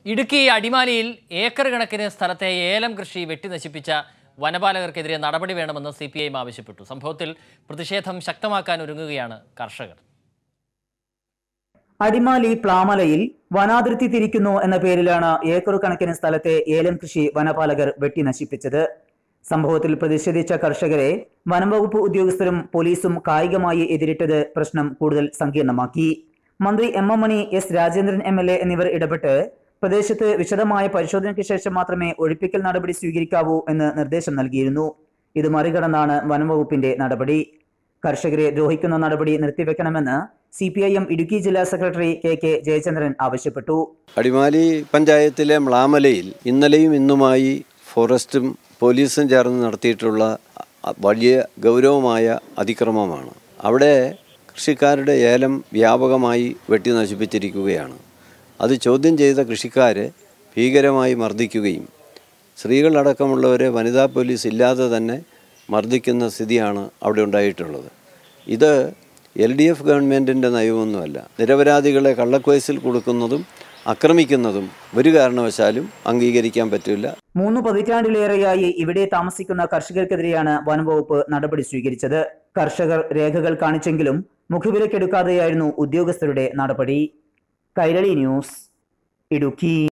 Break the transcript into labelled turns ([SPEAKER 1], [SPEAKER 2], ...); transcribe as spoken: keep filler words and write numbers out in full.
[SPEAKER 1] ഇടുക്കി അടിമാലിയിൽ ഏക്കർ കണക്കിന് സ്ഥലത്തെ ഏലം കൃഷി വെട്ടിനശിപ്പിച്ച വനപാലകർക്കെതിരെ നടപടി വേണമെന്ന് സി പി ഐ എം ആവശ്യപ്പെട്ടു. സംഭവത്തിൽ പ്രതിഷേധം ശക്തമാക്കാൻ ഒരുങ്ങുകയാണ് കർഷകർ.
[SPEAKER 2] അടിമാലി പ്ലാമലയിൽ വനാതിർത്തി തിരിക്കുന്നു എന്ന പേരിലാണ് ഏക്കർ കണക്കിന് സ്ഥലത്തെ ഏലം കൃഷി വനപാലകർ വെട്ടിനശിപ്പിച്ചത്. സംഭവത്തിൽ പ്രതിഷേധിച്ച കർഷകരെ വനംവകുപ്പ് ഉദ്യോഗസ്ഥരും പോലീസും കായികമായി എതിരിട്ടത് പ്രശ്നം കൂടുതൽ സങ്കീർണമാക്കി. മന്ത്രി M M Mani, S Rajendran M L A എന്നിവർ ഇടപെട്ട് പ്രദേശത്ത് വിശദമായ പരിശോധനയ്ക്ക് ശേഷം മാത്രമേ ഒഴിപ്പിക്കൽ നടപടി സ്വീകരിക്കാവൂ എന്ന് നിർദ്ദേശം നൽകിയിരുന്നു. ഇത് മറികടന്നാണ് വനംവകുപ്പിന്റെ നടപടി. കർഷകരെ ദ്രോഹിക്കുന്ന നടപടി നിർത്തിവെക്കണമെന്ന് C P I M Idukki ജില്ലാ സെക്രട്ടറി കെ കെ ജയചന്ദ്രൻ ആവശ്യപ്പെട്ടു.
[SPEAKER 3] അടിമാലി പഞ്ചായത്തിലെ മ്ലാമലയിൽ ഇന്നലെയും ഇന്നുമായി ഫോറസ്റ്റും പോലീസും ചേർന്ന് നടത്തിയിട്ടുള്ള വലിയ ഗൗരവമായ അതിക്രമമാണ്. അവിടെ കൃഷിക്കാരുടെ ഏലം വ്യാപകമായി വെട്ടി നശിപ്പിച്ചിരിക്കുകയാണ്. അത് ചോദ്യം ചെയ്ത കൃഷിക്കാരെ ഭീകരമായി മർദ്ദിക്കുകയും സ്ത്രീകളടക്കമുള്ളവരെ വനിതാ പോലീസ് ഇല്ലാതെ തന്നെ മർദ്ദിക്കുന്ന സ്ഥിതിയാണ് അവിടെ ഉണ്ടായിട്ടുള്ളത്. ഇത് എൽ ഡി എഫ് ഗവൺമെൻറ്റിൻ്റെ നയമൊന്നുമല്ല. നിരപരാധികളെ കള്ളക്കേസിൽ കൊടുക്കുന്നതും ആക്രമിക്കുന്നതും ഒരു കാരണവശാലും അംഗീകരിക്കാൻ പറ്റില്ല.
[SPEAKER 2] മൂന്ന് പതിറ്റാണ്ടിലേറെയായി ഇവിടെ താമസിക്കുന്ന കർഷകർക്കെതിരെയാണ് വനംവകുപ്പ് നടപടി സ്വീകരിച്ചത്. കർഷകർ രേഖകൾ കാണിച്ചെങ്കിലും മുഖവിലക്കെടുക്കാതെയായിരുന്നു ഉദ്യോഗസ്ഥരുടെ നടപടി. കൈരളി ന്യൂസ്, ഇടുക്കി.